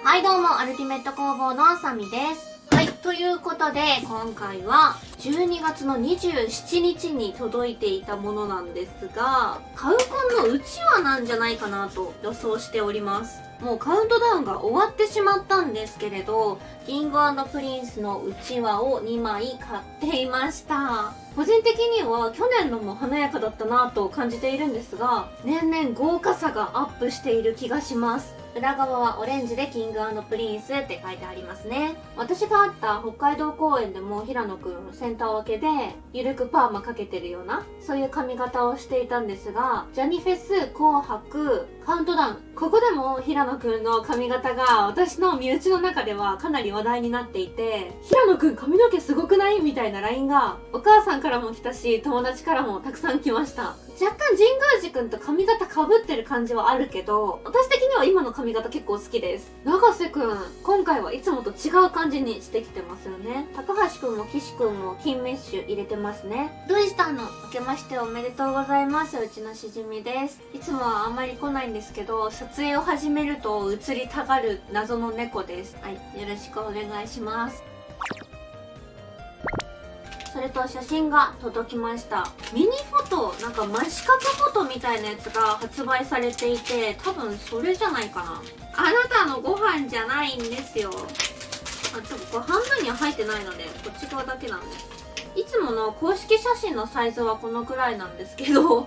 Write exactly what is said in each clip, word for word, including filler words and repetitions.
はいどうも、アルティメット工房のサミです。はい、ということで、今回はじゅうにがつのにじゅうしちにちに届いていたものなんですが、カウコンのうちわなんじゃないかなと予想しております。もうカウントダウンが終わってしまったんですけれど、キング&プリンスのうちわをにまい買っていました。個人的には去年のも華やかだったなと感じているんですが、年々豪華さがアップしている気がします。裏側はオレンジでキング&プリンスって書いてありますね。私が会った北海道公演でも平野くんセンター分けでゆるくパーマかけてるようなそういう髪型をしていたんですが、ジャニフェス、紅白、カウントダウン、ここでも平野くんの髪型が私の身内の中ではかなり話題になっていて、平野くん髪の毛すごくないみたいな ライン がお母さんからも来たし、友達からもたくさん来ました。若干神宮寺くんと髪型被ってる感じはあるけど、私的には今の髪型結構好きです。永瀬くん、今回はいつもと違う感じにしてきてますよね。高橋くんも岸くんも金メッシュ入れてますね。どうしたの？明けましておめでとうございます。うちのしじみです。いつもはあんまり来ないんですけど、撮影を始めると映りたがる謎の猫です。はい、よろしくお願いします。それと写真が届きました。ミニフォト、なんか真四角フォトみたいなやつが発売されていて、多分それじゃないかな。あなたのご飯じゃないんですよ。あ、多分これ半分には入ってないので、こっち側だけなんです。いつもの公式写真のサイズはこのくらいなんですけど、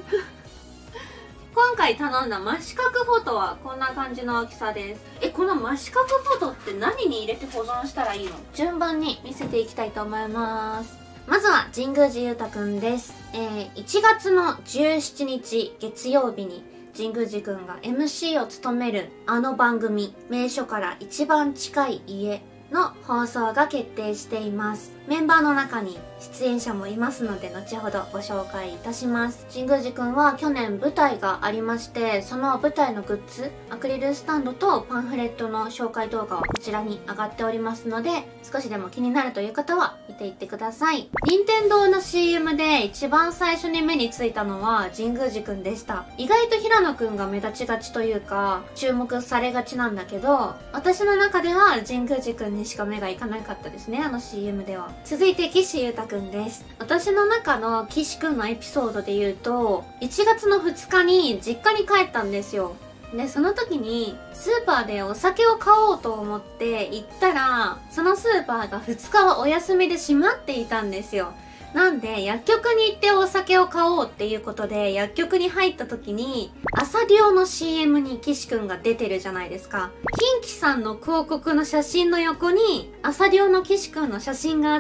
今回頼んだ真四角フォトはこんな感じの大きさです。え、この真四角フォトって何に入れて保存したらいいの？順番に見せていきたいと思います。まずは神宮寺勇太くんです。えー、いちがつのじゅうしちにち月曜日に神宮寺くんが エムシー を務めるあの番組、名所から一番近い家の放送が決定しています。メンバーの中に出演者もいますので、後ほどご紹介いたします。神宮寺くんは去年舞台がありまして、その舞台のグッズ、アクリルスタンドとパンフレットの紹介動画はこちらに上がっておりますので、少しでも気になるという方は見ていってください。任天堂の シーエム で一番最初に目についたのは神宮寺くんでした。意外と平野くんが目立ちがちというか、注目されがちなんだけど、私の中では神宮寺くんにしか目がいかなかったですね、あの シーエム では。続いて岸優太くんです。私の中の岸くんのエピソードで言うと、いちがつのふつかに実家に帰ったんですよ。で、その時にスーパーでお酒を買おうと思って行ったら、そのスーパーがふつかはお休みで閉まっていたんですよ。なんで薬局に行ってお酒を買おうっていうことで薬局に入った時に朝デの シーエム に岸くんが出てるじゃないですか。キンキさんの広告の写真の横に朝デの岸くんの写真があって、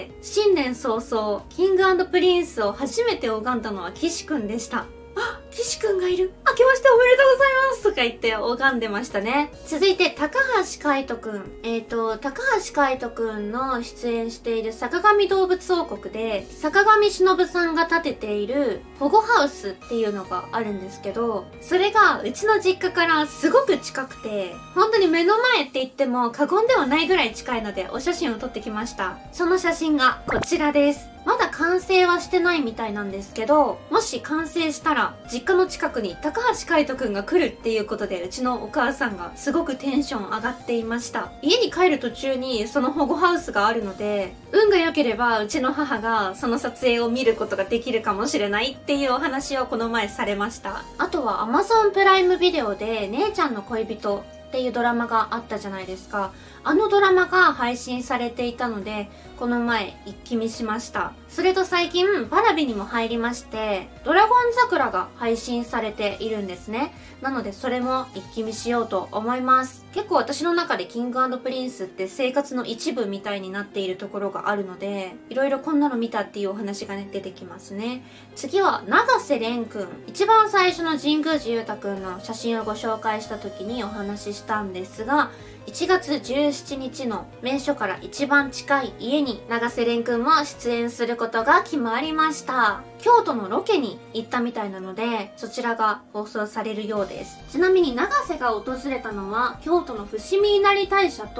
新年早々キング&プリンスを初めて拝んだのは岸くんでした。あ、岸くんがいる。明けましておめでとうございますとか言って拝んでましたね。続いて、高橋海人くん。えっと、高橋海人くんの出演している坂上動物王国で、坂上忍さんが建てている保護ハウスっていうのがあるんですけど、それがうちの実家からすごく近くて、本当に目の前って言っても過言ではないぐらい近いのでお写真を撮ってきました。その写真がこちらです。まだ完成はしてないみたいなんですけど、もし完成したら実家の近くに高橋海人くんが来るっていうことで、うちのお母さんがすごくテンション上がっていました。家に帰る途中にその保護ハウスがあるので、運が良ければうちの母がその撮影を見ることができるかもしれないっていうお話をこの前されました。あとは Amazon プライムビデオで姉ちゃんの恋人っていうドラマがあったじゃないですか。あのドラマが配信されていたので、この前一気見しました。それと最近パラビにも入りまして、ドラゴン桜が配信されているんですね。なのでそれも一気見しようと思います。結構私の中でキング&プリンスって生活の一部みたいになっているところがあるので、いろいろこんなの見たっていうお話がね、出てきますね。次は永瀬廉くん。一番最初の神宮寺勇太くんの写真をご紹介した時にお話ししたんですが、いちがつじゅうしちにちの名所から一番近い家に永瀬廉くんも出演することが決まりました。京都のロケに行ったみたいなので、そちらが放送されるようです。ちなみに永瀬が訪れたのは京都の伏見稲荷大社と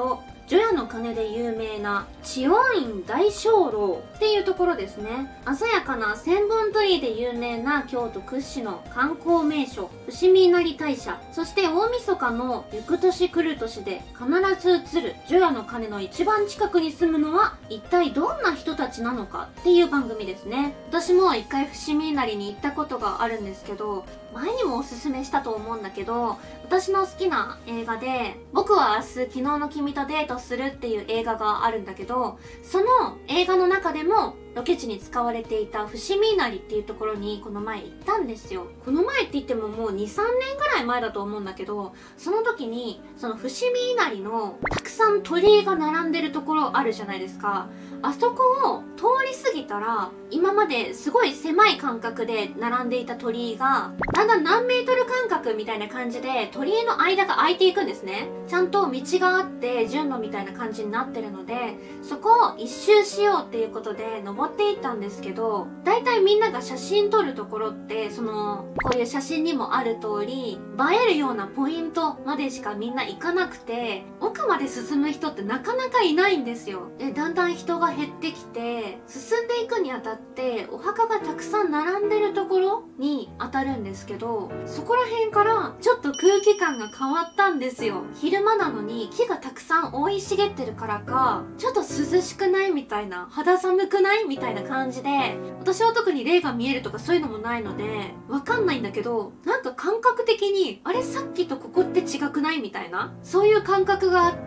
除夜の鐘で有名な知恩院大鐘楼っていうところですね。鮮やかな千本鳥居で有名な京都屈指の観光名所、伏見稲荷大社、そして大晦日の行く年来る年で必ず映る除夜の鐘の一番近くに住むのは一体どんな人たちなのかっていう番組ですね。私も一回伏見稲荷に行ったことがあるんですけど、前にもおすすめしたと思うんだけど、私の好きな映画で僕は明日昨日の君とデートするっていう映画があるんだけど、その映画の中でもロケ地に使われていた伏見稲荷っていうところにこの前行ったんですよ。この前って言ってももうに、さんねんぐらい前だと思うんだけど、その時にその伏見稲荷のたくさん鳥居が並んでるところあるじゃないですか。あそこを通り過ぎたら、今まですごい狭い間隔で並んでいた鳥居がだんだん何メートル間隔みたいな感じで鳥居の間が空いていくんですね。ちゃんと道があって順路みたいな感じになってるので、そこを一周しようっていうことで登っていったんですけど、だいたいみんなが写真撮るところってそのこういう写真にもある通り映えるようなポイントまでしかみんな行かなくて、奥まで進む人ってなかなかいないんですよ。でだんだん人が減ってきて、進んでいくにあたってお墓がたくさん並んでるところに当たるんですけど、そこら辺からちょっと空気感が変わったんですよ。昼間なのに木がたくさん生い茂ってるからか、ちょっと涼しくないみたいな、肌寒くないみたいな感じで、私は特に霊が見えるとかそういうのもないのでわかんないんだけど、なんか感覚的にあれさっきとここって違くないみたいな、そういう感覚があって、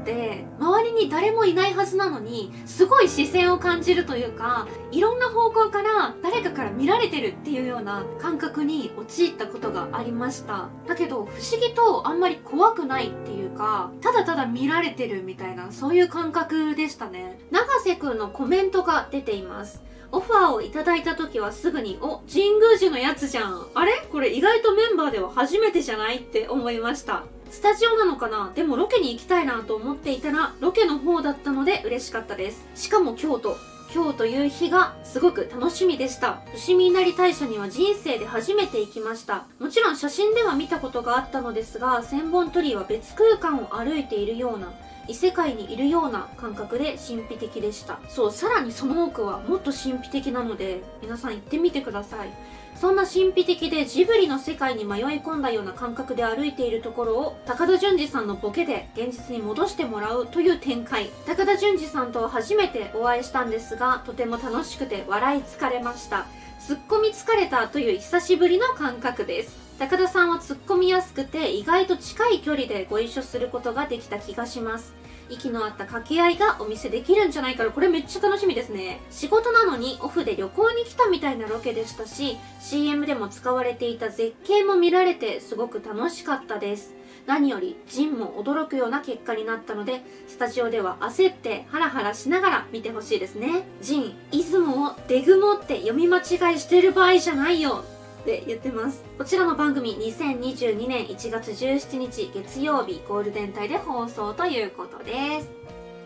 周りに誰もいないはずなのにすごい視線を感じるというか、いろんな方向から誰かから見られてるっていうような感覚に陥ったことがありました。だけど不思議とあんまり怖くないっていうか、ただただ見られてるみたいな、そういう感覚でしたね。永瀬くんのコメントが出ています。オファーをいただいた時はすぐに、お、神宮寺のやつじゃん。あれこれ意外とメンバーでは初めてじゃないって思いました。スタジオなのかな、でもロケに行きたいなと思っていたらロケの方だったので嬉しかったです。しかも京都。今日という日がすごく楽しみでした。伏見稲荷大社には人生で初めて行きました。もちろん写真では見たことがあったのですが、千本鳥居は別空間を歩いているような、異世界にいるような感覚で神秘的でした。そう、さらにその奥はもっと神秘的なので、皆さん行ってみてください。そんな神秘的でジブリの世界に迷い込んだような感覚で歩いているところを高田純次さんのボケで現実に戻してもらうという展開。高田純次さんとは初めてお会いしたんですが、とても楽しくて笑い疲れました。ツッコミ疲れたという久しぶりの感覚です。高田さんは突っ込みやすくて意外と近い距離でご一緒することができた気がします。息の合った掛け合いがお見せできるんじゃないから、これめっちゃ楽しみですね。仕事なのにオフで旅行に来たみたいなロケでしたし、 シーエム でも使われていた絶景も見られてすごく楽しかったです。何よりジンも驚くような結果になったので、スタジオでは焦ってハラハラしながら見てほしいですね。ジン、出雲をデグモって読み間違いしてる場合じゃないよって言ってます。こちらの番組にせんにじゅうにねんいちがつじゅうしちにち月曜日ゴールデン帯で放送ということです。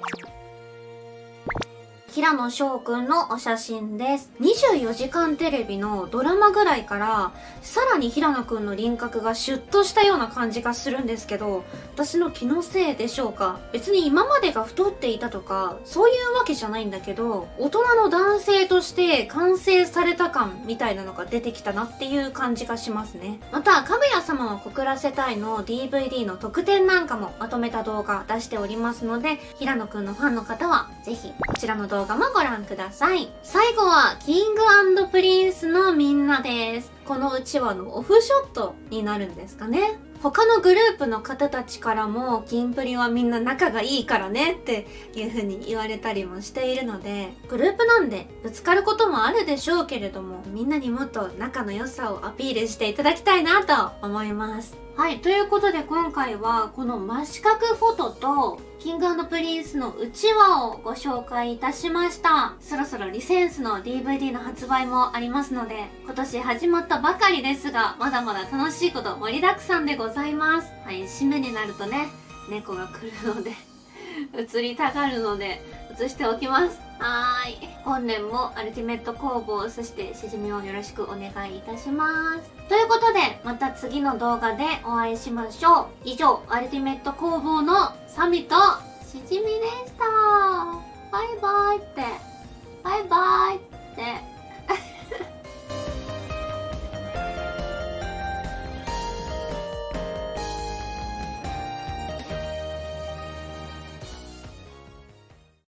平野翔くんのお写真です。にじゅうよじかんテレビのドラマぐらいからさらに平野くんの輪郭がシュッとしたような感じがするんですけど、私の気のせいでしょうか。別に今までが太っていたとかそういうわけじゃないんだけど、大人の男性として完成された感みたいなのが出てきたなっていう感じがしますね。また、かぐや様を告らせたいの ディーブイディー の特典なんかもまとめた動画出しておりますので、平野くんのファンの方はぜひこちらの動画動画もご覧ください。最後はキング&プリンスのみんなです。このうちわのオフショットになるんですかね。他のグループの方たちからもキンプリはみんな仲がいいからねっていう風に言われたりもしているので、グループなんでぶつかることもあるでしょうけれども、みんなにもっと仲の良さをアピールしていただきたいなと思います。はい、ということで今回はこの真四角フォトとキング&プリンスのうちわをご紹介いたしました。そろそろリセンスの ディーブイディー の発売もありますので、今年始まったばかりですが、まだまだ楽しいこと盛りだくさんでございます。はい、締めになるとね、猫が来るので映りたがるので映しておきます。はーい。本年もアルティメット工房、そしてしじみをよろしくお願いいたします。ということで、また次の動画でお会いしましょう。以上、アルティメット工房のサミとしじみでした。バイバイってバイバイって